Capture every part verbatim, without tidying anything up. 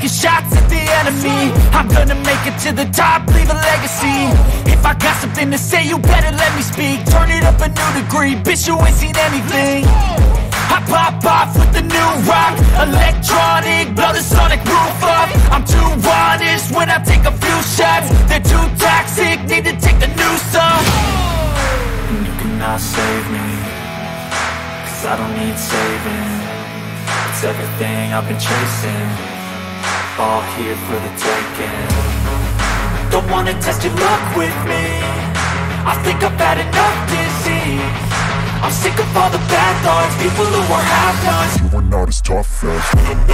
taking shots at the enemy. I'm gonna make it to the top, leave a legacy. If I got something to say, you better let me speak. Turn it up a new degree, bitch, you ain't seen anything. I pop off with the new rock, electronic, blow the sonic roof up. I'm too honest when I take a few shots. They're too toxic, need to take the noose off. And you cannot save me, cause I don't need saving. It's everything I've been chasing, all here for the taking. Don't wanna test your luck with me, I think I've had enough disease. I'm sick of all the bad thoughts, people who are half-nots. You are not as tough as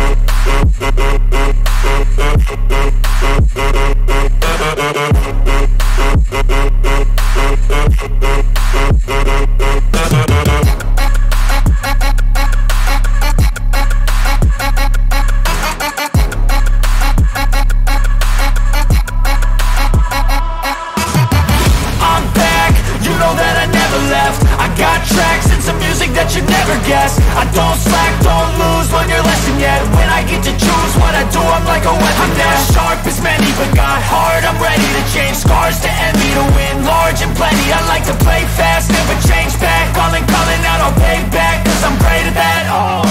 you never guess. I don't slack, don't lose, learn your lesson yet. When I get to choose what I do, I'm like a weapon. I'm not sharp as many, but got hard, I'm ready to change. Scars to envy, to win large and plenty. I like to play fast, never change back. Calling, calling out, I'll pay back, cause I'm great at that. Oh,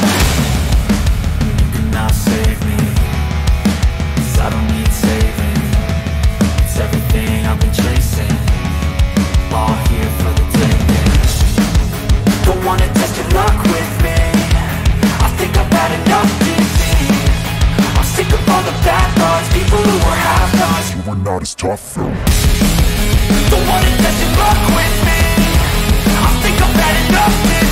you cannot save me, cause I don't need saving. It's everything I've been chasing, all here for the taking. Don't wanna test your luck with me, I think I've had enough disease. I'm sick of all the bad thoughts, people who are half-nots. You are not as tough though. Don't wanna test your luck with me, I think I've had enough disease.